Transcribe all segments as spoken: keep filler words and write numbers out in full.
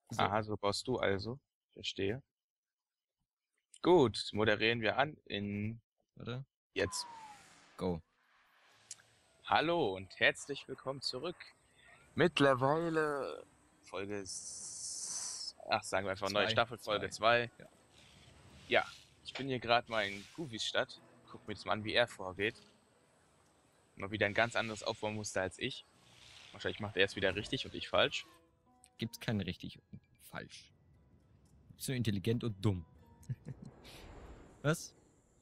So, Aha, so baust du also. Verstehe. Gut, moderieren wir an in warte. jetzt. Go. Hallo und herzlich willkommen zurück. Mittlerweile Folge, s- ach, sagen wir einfach neue Zwei. Staffel, Folge Zwei. zwei. Ja. Ja, ich bin hier gerade mal in Goofys Stadt. Guck mir das mal an, wie er vorgeht. Mal wieder ein ganz anderes Aufbaumuster als ich. Wahrscheinlich macht er es wieder richtig und ich falsch. Gibt's kein richtig und falsch. Gibt's nur intelligent und dumm. Was?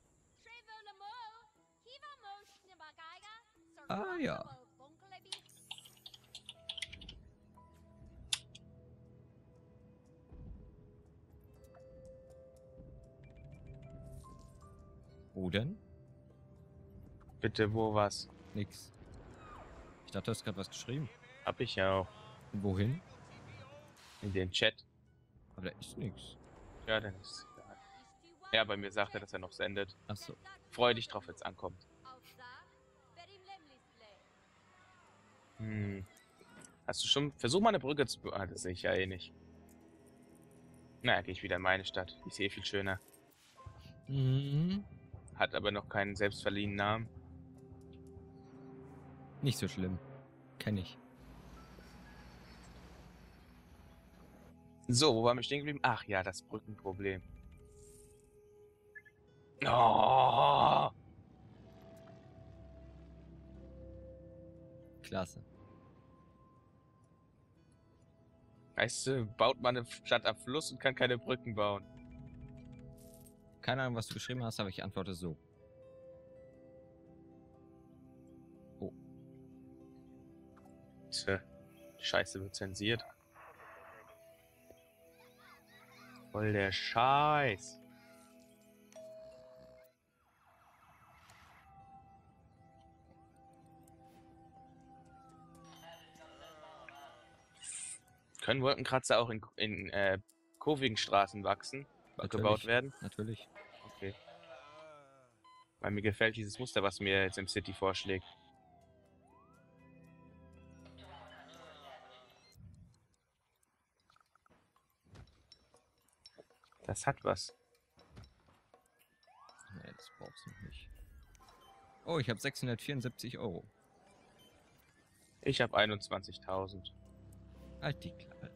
Ah ja. Wo denn? Bitte, wo was? Nix. Ich dachte, du hast gerade was geschrieben. Hab ich ja auch Und wohin? in den Chat. Aber da ist nix. Ja, dann ist es egal. Ja, bei mir sagt er, dass er noch sendet. Ach so. Freu dich drauf, wenn's ankommt. Hm. Hast du schon... Versuch mal eine Brücke zu... Ah, das sehe ich ja eh nicht. Na, gehe ich wieder in meine Stadt. Die ist eh viel schöner. Mhm. Hat aber noch keinen selbstverliehenen Namen. Nicht so schlimm. Kenn ich. So, wo waren wir stehen geblieben? Ach ja, das Brückenproblem. Oh! Klasse. Weißt du, baut man eine Stadt am Fluss und kann keine Brücken bauen. Keine Ahnung, was du geschrieben hast, aber ich antworte so. Oh. Tja, die Scheiße wird zensiert. Voll der Scheiß. Können Wolkenkratzer auch in, in äh, kurvigen Straßen wachsen, gebaut werden? Natürlich. Okay. Weil mir gefällt dieses Muster, was mir jetzt im City vorschlägt. Das hat was. Nee, das brauchst du noch nicht. Oh, ich habe sechshundertvierundsiebzig Euro. Ich habe einundzwanzigtausend. Halt die Klappe.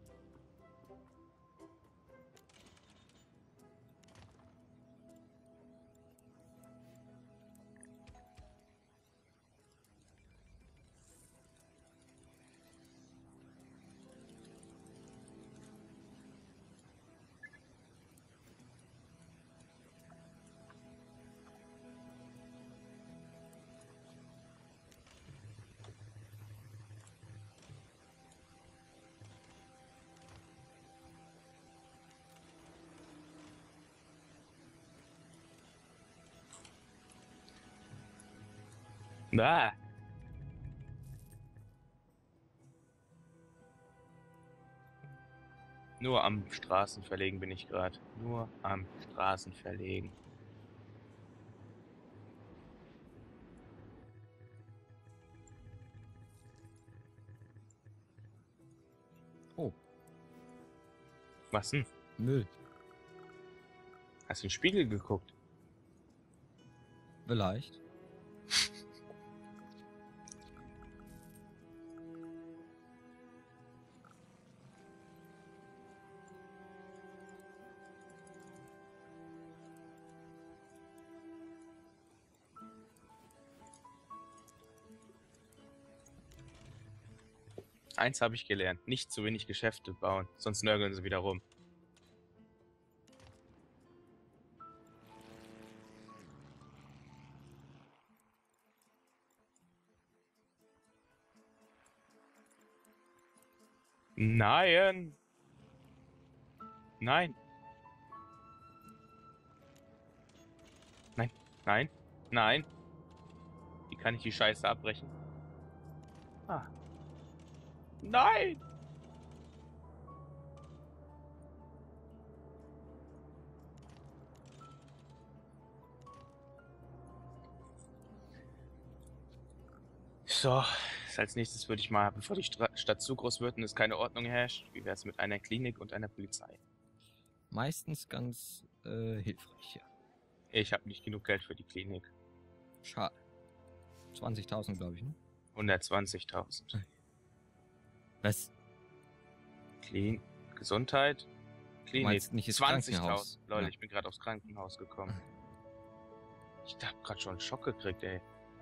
Ah! Nur am Straßenverlegen bin ich gerade. Nur am Straßenverlegen. Oh, Was denn? Müll. Hast du in den Spiegel geguckt? Vielleicht. Eins habe ich gelernt. Nicht zu wenig Geschäfte bauen, sonst nörgeln sie wieder rum. Nein! Nein! Nein! Nein! Nein! Wie kann ich die Scheiße abbrechen? Ah. Nein! So, Als nächstes würde ich mal, bevor die Stra Stadt zu groß wird und es keine Ordnung herrscht, wie wäre es mit einer Klinik und einer Polizei? Meistens ganz äh, hilfreich, ja. Ich habe nicht genug Geld für die Klinik. Schade. zwanzigtausend, glaube ich, ne? hundertzwanzigtausend. Was? Clean. Gesundheit. Du Klinik. meinst nicht das zwanzigtausend. Krankenhaus? Leute, Ja. ich bin gerade aufs Krankenhaus gekommen. Ich hab gerade schon einen Schock gekriegt, ey.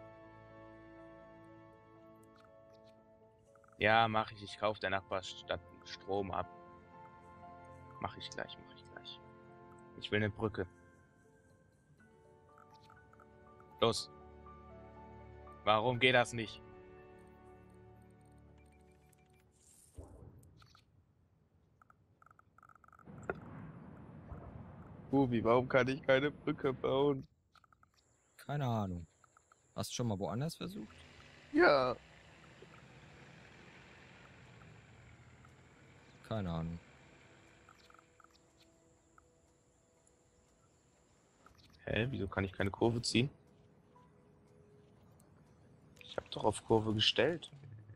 Ja, mach ich. Ich kaufe der Nachbarstadt Strom ab. Mach ich gleich, mach ich gleich. Ich will eine Brücke. Los. Warum geht das nicht? Ubi, warum kann ich keine Brücke bauen? Keine Ahnung. Hast du schon mal woanders versucht? Ja. Keine Ahnung. Hä, wieso kann ich keine Kurve ziehen? Ich habe doch auf Kurve gestellt.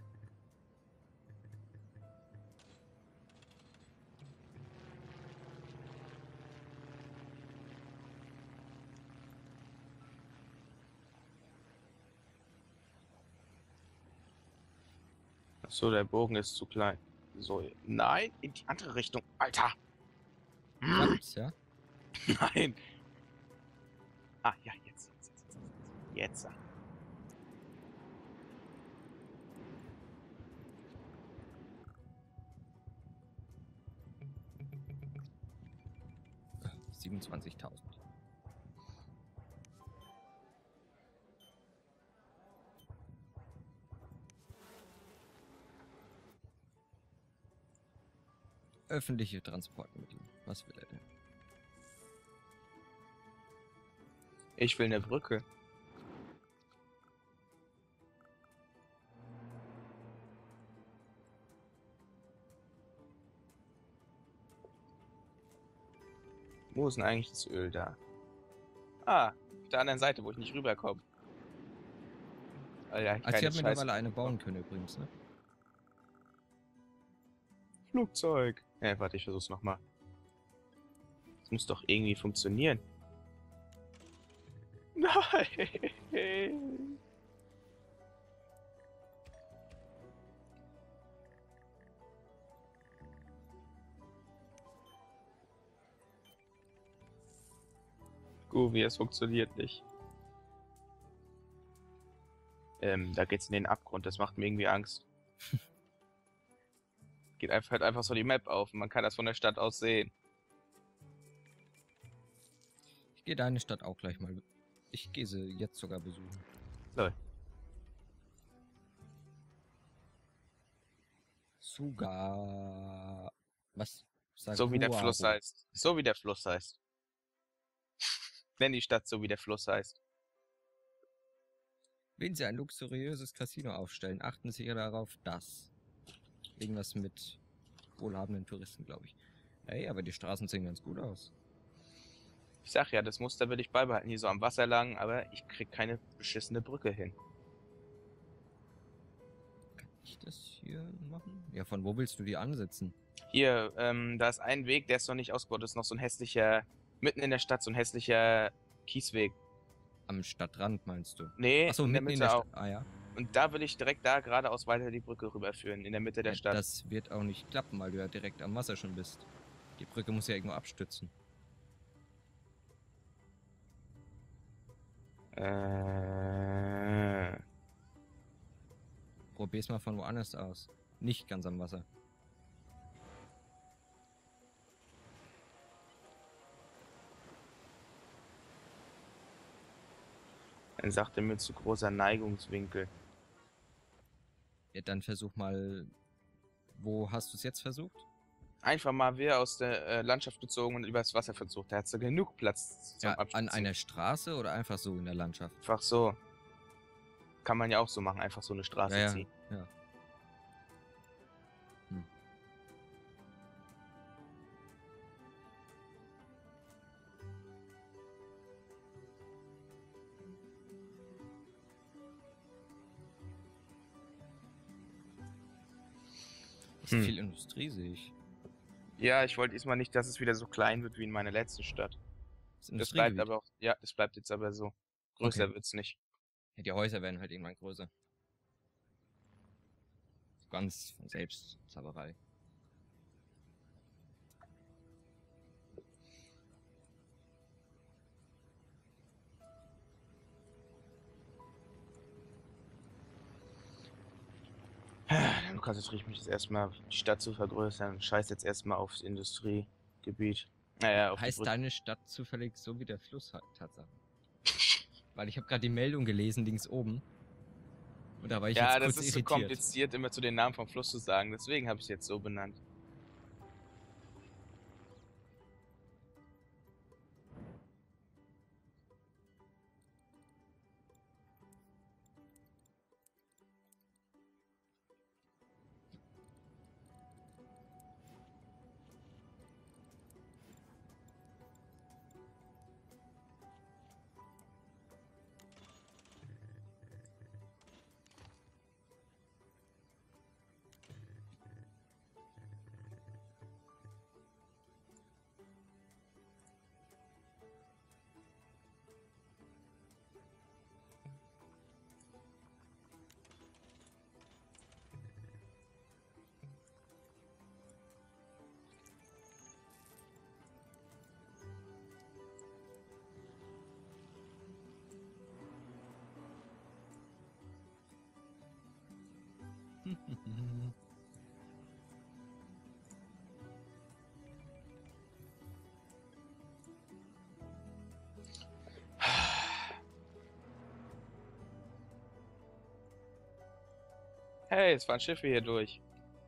Ach so, der Bogen ist zu klein. So, nein, in die andere Richtung. Alter! Klappt's, ja? Nein! Ah, ja, jetzt, jetzt, jetzt, jetzt. Jetzt. Jetzt. siebenundzwanzigtausend. Öffentliche Transportmittel. Was will er denn? Ich will eine Brücke. Wo ist denn eigentlich das Öl da? Ah, auf der anderen Seite, wo ich nicht rüberkomme. Alter, Also ich keine habe Scheiß- mittlerweile eine bauen können übrigens, ne? Flugzeug. Ja, warte, ich versuch's nochmal. Das muss doch irgendwie funktionieren. Nein! Guvi, es funktioniert nicht. Ähm, da geht's in den Abgrund, das macht mir irgendwie Angst. Geht einfach halt einfach so die Map auf und man kann das von der Stadt aus sehen. Ich gehe deine Stadt auch gleich mal. Ich gehe sie jetzt sogar besuchen. Lol. Suga. Was? So wie der Fluss Saguaro. heißt. So wie der Fluss heißt. Nenn die Stadt so wie der Fluss heißt. Wenn Sie ein luxuriöses Casino aufstellen, achten Sie darauf, dass. Irgendwas mit wohlhabenden Touristen, glaube ich. Hey, aber die Straßen sehen ganz gut aus. Ich sag ja, das Muster will ich beibehalten, hier so am Wasser lang, aber ich krieg keine beschissene Brücke hin. Kann ich das hier machen? Ja, von wo willst du die ansetzen? Hier, ähm, da ist ein Weg, der ist noch nicht ausgebaut, das ist noch so ein hässlicher, mitten in der Stadt, so ein hässlicher Kiesweg. Am Stadtrand meinst du? Nee, Achso, in der mitten Mitte in der auch. Stadt. Ah ja. Und da will ich direkt da geradeaus weiter die Brücke rüberführen, in der Mitte der Ja, Stadt. das wird auch nicht klappen, weil du ja direkt am Wasser schon bist. Die Brücke muss ja irgendwo abstützen. Äh, Probier's mal von woanders aus. Nicht ganz am Wasser. dann sagt er mir zu großer Neigungswinkel. Ja, dann versuch mal. Wo hast du es jetzt versucht? Einfach mal wer aus der äh, Landschaft gezogen und übers Wasser versucht. Da hat so genug Platz zum Ja, an Abstützen. einer Straße oder einfach so in der Landschaft? Einfach so. Kann man ja auch so machen, einfach so eine Straße Ja, ja, ziehen. ja. Hm. Ist Hm. viel Industrie, sehe ich. Ja, ich wollte diesmal nicht, dass es wieder so klein wird wie in meiner letzten Stadt. Das Das bleibt Industriegebiet. aber auch, ja, das bleibt jetzt aber so. Größer Okay. wird's nicht. Ja, die Häuser werden halt irgendwann größer. Ganz von selbst. Zauberei. Dann konzentriere ich mich jetzt erstmal, die Stadt zu vergrößern und scheiß jetzt erstmal aufs Industriegebiet. Naja, auf die Heißt Brücke. deine Stadt zufällig so wie der Fluss halt, Tatsache? Weil ich habe gerade die Meldung gelesen, links oben. Und da war ich Ja, jetzt das kurz ist so irritiert. kompliziert, immer zu den Namen vom Fluss zu sagen. Deswegen habe ich es jetzt so benannt. Hey, es fahren Schiffe hier durch.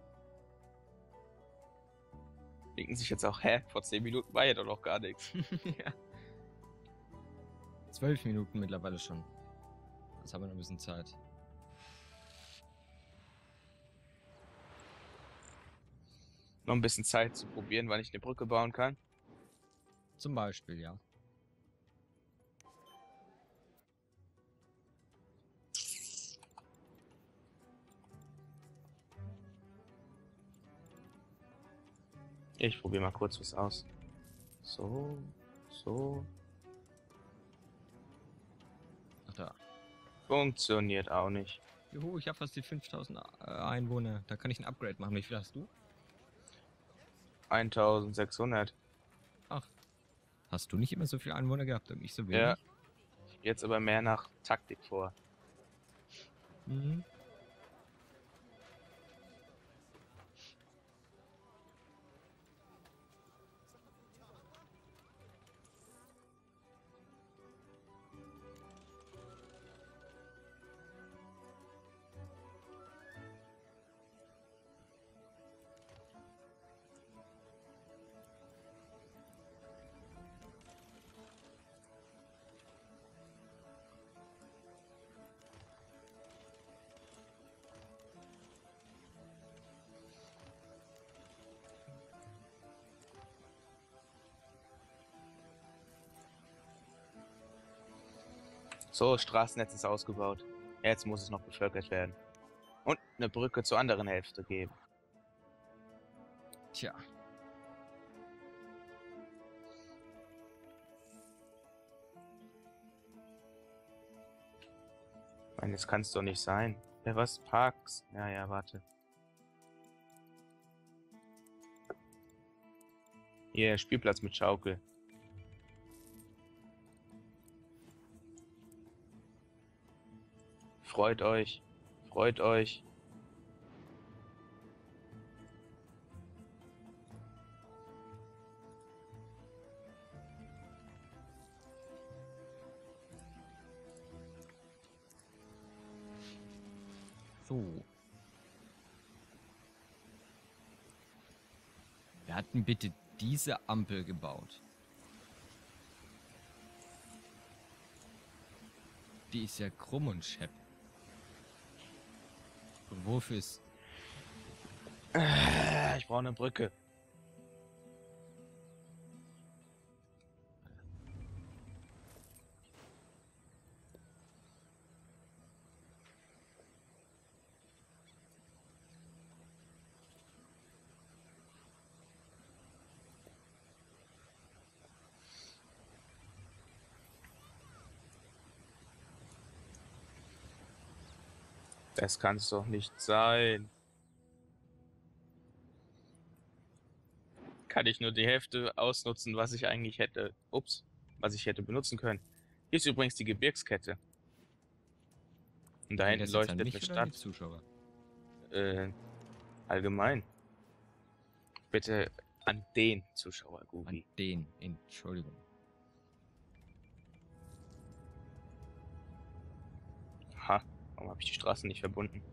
Denken sich jetzt auch, hä, vor zehn Minuten war ja doch noch gar nichts. Ja. Zwölf Minuten mittlerweile schon. Jetzt haben wir noch ein bisschen Zeit. Noch ein bisschen Zeit zu probieren, wann ich eine Brücke bauen kann. Zum Beispiel, ja. Ich probiere mal kurz was aus. So, so. Ach da. Funktioniert auch nicht. Juhu, ich habe fast die fünftausend äh, Einwohner. Da kann ich ein Upgrade machen. Wie viel hast du? eintausendsechshundert. Ach. Hast du nicht immer so viele Einwohner gehabt und nicht so wenig? Ja. Jetzt aber mehr nach Taktik vor. Mhm. So, Straßennetz ist ausgebaut. Jetzt muss es noch bevölkert werden. Und eine Brücke zur anderen Hälfte geben. Tja. Ich meine, das kann es doch nicht sein. Ja, was? Parks? Ja, ja, warte. Hier, Spielplatz mit Schaukel. Freut euch. Freut euch. So. Wir hatten bitte diese Ampel gebaut. Die ist ja krumm und schepp. Und wofür ist... Ich brauche eine Brücke. Das kann es doch nicht sein. Kann ich nur die Hälfte ausnutzen, was ich eigentlich hätte. Ups, was ich hätte benutzen können. Hier ist übrigens die Gebirgskette. Und da hinten leuchtet eine Stadt. Zuschauer? Äh, allgemein. Bitte an den Zuschauer, Gugi. An den, Entschuldigung. Ha, warum habe ich die Straßen nicht verbunden?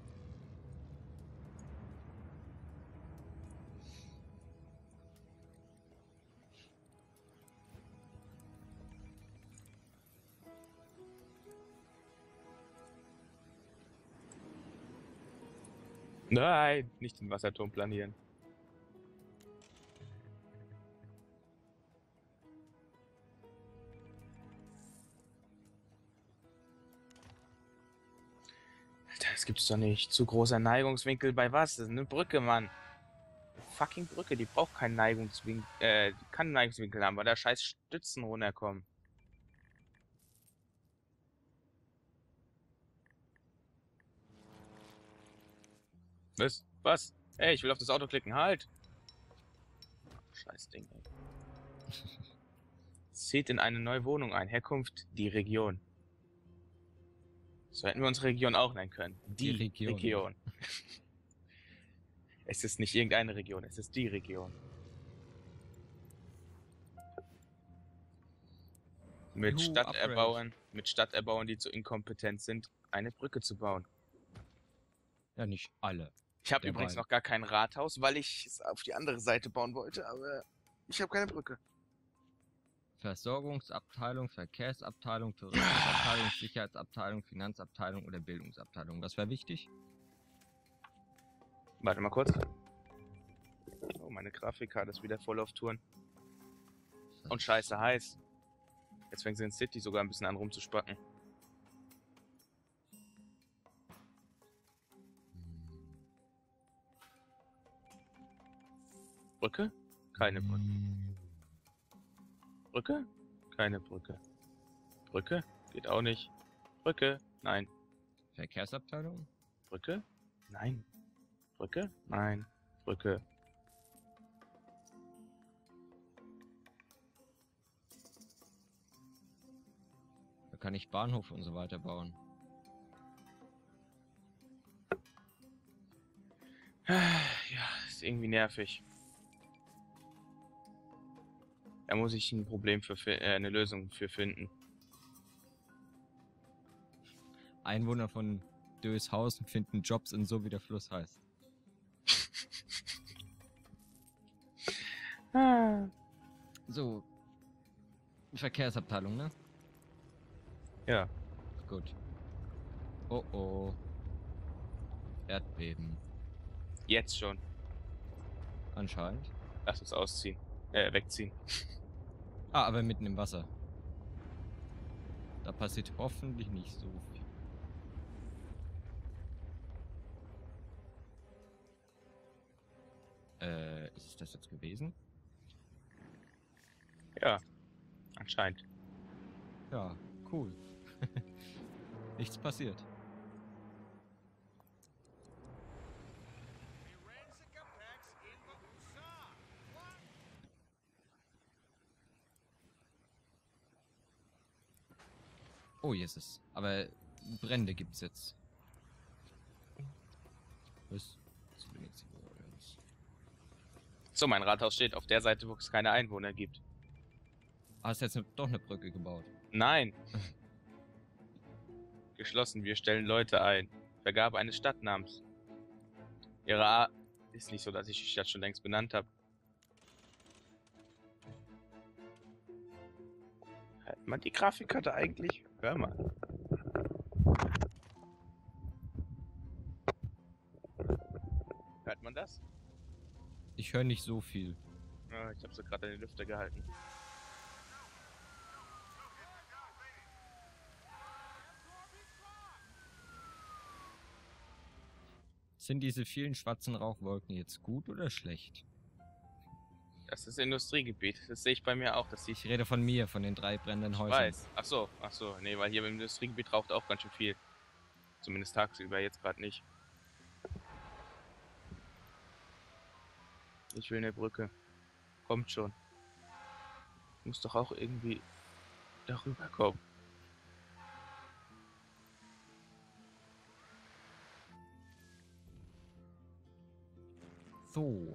Nein, nicht den Wasserturm planieren. Das gibt's doch nicht. Zu großer Neigungswinkel bei was? Das ist eine Brücke, Mann. Fucking Brücke, die braucht keinen Neigungswinkel, äh, die kann einen Neigungswinkel haben, weil da scheiß Stützen runterkommen. Was? Was? Ey, ich will auf das Auto klicken, halt! Scheiß Ding, ey. Zieht in eine neue Wohnung ein. Herkunft, die Region. So hätten wir unsere Region auch nennen können. Die, die Region. Region. Es ist nicht irgendeine Region, es ist die Region. Mit Juhu, Stadterbauern, mit Stadterbauern, die zu inkompetent sind, eine Brücke zu bauen. Ja, nicht alle. Ich habe übrigens noch gar kein Rathaus, weil ich es auf die andere Seite bauen wollte, aber ich habe keine Brücke. Versorgungsabteilung, Verkehrsabteilung, Tourismusabteilung, Sicherheitsabteilung, Finanzabteilung oder Bildungsabteilung. Was wäre wichtig? Warte mal kurz. Oh, meine Grafikkarte ist wieder voll auf Touren. Und scheiße heiß. Jetzt fängt sie in City sogar ein bisschen an rumzuspacken. Brücke? Keine Brücke. Brücke? Keine Brücke. Brücke? Geht auch nicht. Brücke? Nein. Verkehrsabteilung? Brücke? Nein. Brücke? Nein. Brücke. Da kann ich Bahnhof und so weiter bauen. Ja, ist irgendwie nervig. Da muss ich ein Problem für äh, eine Lösung für finden. Einwohner von Döshausen finden Jobs in so wie der Fluss heißt. So. Verkehrsabteilung, ne? Ja. Gut. Oh oh. Erdbeben. Jetzt schon. Anscheinend. Lass uns ausziehen. Äh, wegziehen. Ah, aber mitten im Wasser. Da passiert hoffentlich nicht so viel. Äh, ist es das jetzt gewesen? Ja, anscheinend. Ja, cool. Nichts passiert. Oh, Jesus. Aber Brände gibt's jetzt. Was? So, mein Rathaus steht auf der Seite, wo es keine Einwohner gibt. Hast du jetzt doch eine Brücke gebaut? Nein. Geschlossen, wir stellen Leute ein. Vergabe eines Stadtnamens. Ihre A ist nicht so, dass ich die Stadt schon längst benannt habe. Hört man die Grafikkarte eigentlich? Hör mal. Hört man das? Ich höre nicht so viel. Ja, ich habe sie gerade in den Lüfter gehalten. Sind diese vielen schwarzen Rauchwolken jetzt gut oder schlecht? Das ist Industriegebiet. Das sehe ich bei mir auch. Das Ich rede von mir, von den drei brennenden ich Häusern. weiß. Ach so, ach so. Nee, weil hier im Industriegebiet raucht auch ganz schön viel. Zumindest tagsüber, jetzt gerade nicht. Ich will eine Brücke. Kommt schon. Muss doch auch irgendwie darüber kommen. So.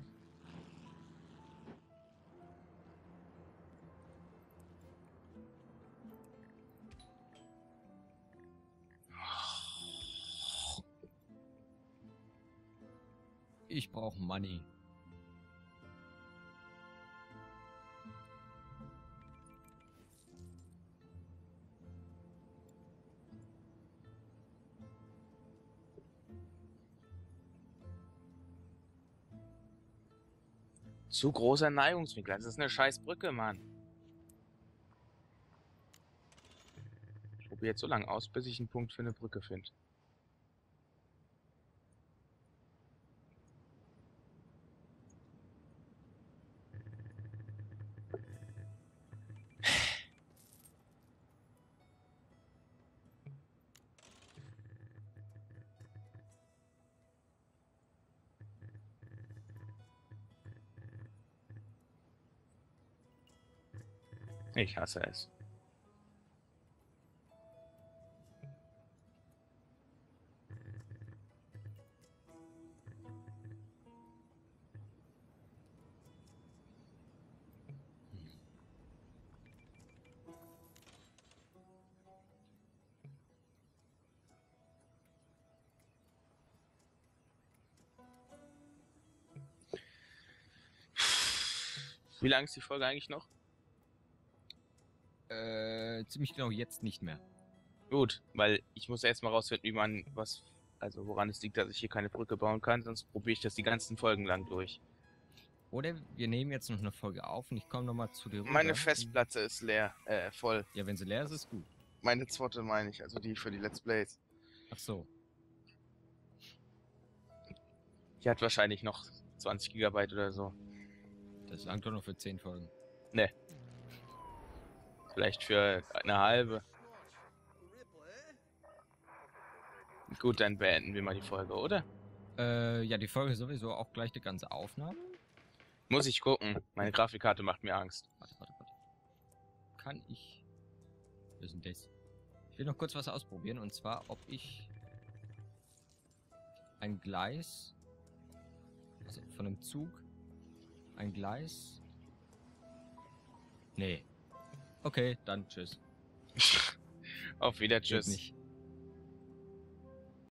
Ich brauche Money. Zu großer Neigungswinkel. Das ist eine scheiß Brücke, Mann. Ich probiere jetzt so lange aus, bis ich einen Punkt für eine Brücke finde. Ich hasse es. Wie lang ist die Folge eigentlich noch? Äh, ziemlich genau jetzt nicht mehr. Gut, weil ich muss erst mal rausfinden, wie man was, also woran es liegt, dass ich hier keine Brücke bauen kann, sonst probiere ich das die ganzen Folgen lang durch. Oder wir nehmen jetzt noch eine Folge auf und ich komme nochmal zu dir rüber. Meine Festplatte ist leer, äh, voll. Ja, wenn sie leer ist, ist gut. Meine zweite meine ich, also die für die Let's Plays. Ach so. Die hat wahrscheinlich noch zwanzig Gigabyte oder so. Das langt doch noch für zehn Folgen. Ne. Vielleicht für eine halbe. Gut, dann beenden wir mal die Folge, oder? Äh, ja, die Folge ist sowieso auch gleich die ganze Aufnahme. Muss ich gucken. Meine Grafikkarte macht mir Angst. Warte, warte, warte. Kann ich... Was ist denn das? Ich will noch kurz was ausprobieren und zwar, ob ich ein Gleis, also von einem Zug, ein Gleis... Nee. Okay, dann tschüss. Auf wieder, Geht tschüss. nicht.